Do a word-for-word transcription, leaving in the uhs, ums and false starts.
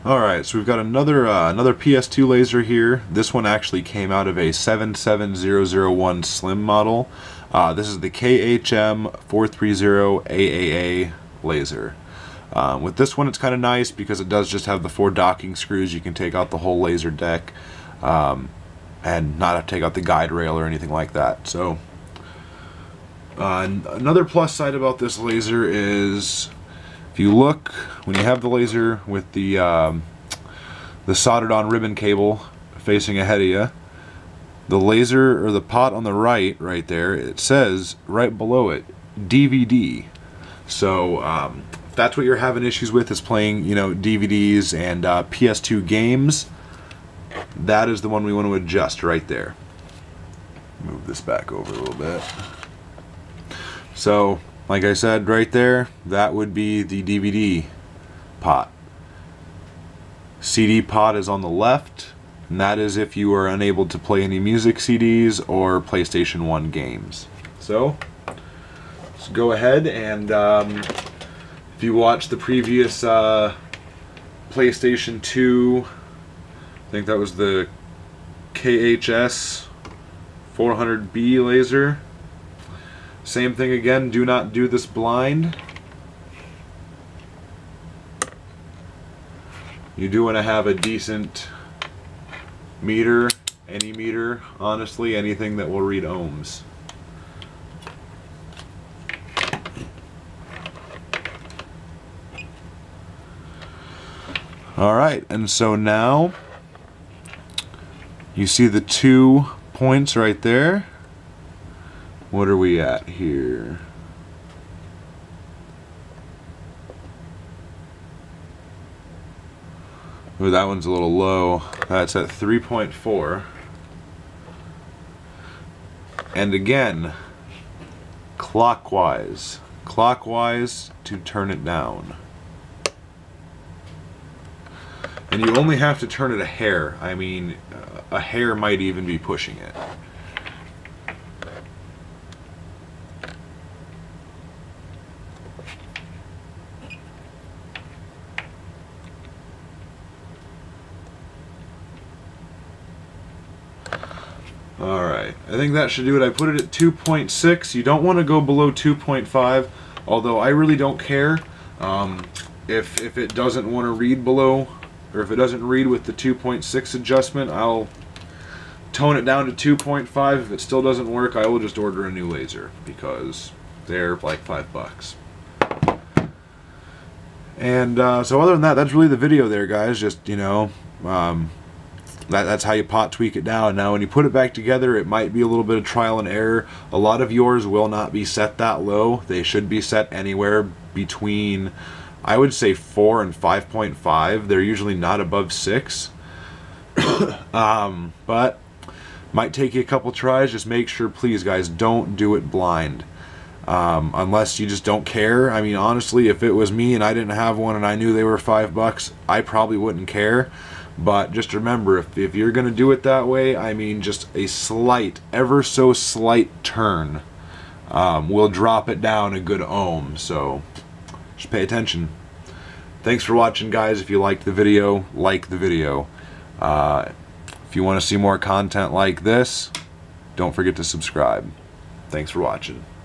Alright, so we've got another uh, another P S two laser here. This one actually came out of a seven seven zero zero one Slim model. Uh, this is the K H M four thirty A A A laser. Um, with this one it's kind of nice because it does just have the four docking screws. You can take out the whole laser deck um, and not have to take out the guide rail or anything like that. So uh, another plus side about this laser is, if you look, when you have the laser with the um, the soldered on ribbon cable facing ahead of you, the laser, or the pot on the right, right there, it says right below it, D V D. So um, if that's what you're having issues with, is playing, you know, D V Ds and uh, P S two games, that is the one we want to adjust right there. Move this back over a little bit. So, like I said, right there, that would be the D V D pot. C D pot is on the left, and that is if you are unable to play any music C Ds or PlayStation one games. So, let's go ahead and, um, if you watch the previous uh, PlayStation two, I think that was the K H S four hundred B laser. Same thing again, do not do this blind. You do want to have a decent meter, any meter, honestly, anything that will read ohms. Alright, and so now you see the two points right there. What are we at here? Ooh, that one's a little low. That's at three point four. And again, clockwise. Clockwise to turn it down. And you only have to turn it a hair. I mean, a hair might even be pushing it. Alright, I think that should do it. I put it at two point six. You don't want to go below two point five, although I really don't care. Um, if, if it doesn't want to read below, or if it doesn't read with the two point six adjustment, I'll tone it down to two point five. If it still doesn't work, I will just order a new laser, because they're like five bucks. And uh, so other than that, that's really the video there, guys. Just, you know, um, That, that's how you pot tweak it down. Now when you put it back together, it might be a little bit of trial and error. A lot of yours will not be set that low. They should be set anywhere between, I would say, four and five point five. They're usually not above six. um, but might take you a couple tries. Just make sure, please guys, don't do it blind. Um, unless you just don't care. I mean, honestly, if it was me and I didn't have one and I knew they were five bucks, I probably wouldn't care. But just remember, if, if you're going to do it that way, I mean, just a slight, ever so slight turn um, will drop it down a good ohm. So just pay attention. Thanks for watching, guys. If you liked the video, like the video. Uh, if you want to see more content like this, don't forget to subscribe. Thanks for watching.